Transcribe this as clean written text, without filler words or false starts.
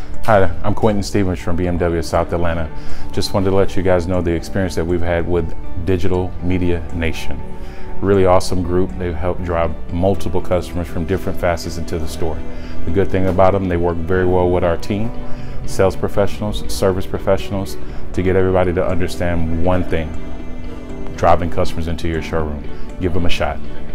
Hi, I'm Quentin Stevens from BMW of South Atlanta. Just wanted to let you guys know the experience that we've had with Digital Media Nation. Really awesome group. They've helped drive multiple customers from different facets into the store. The good thing about them, they work very well with our team, sales professionals, service professionals, to get everybody to understand one thing: driving customers into your showroom. Give them a shot.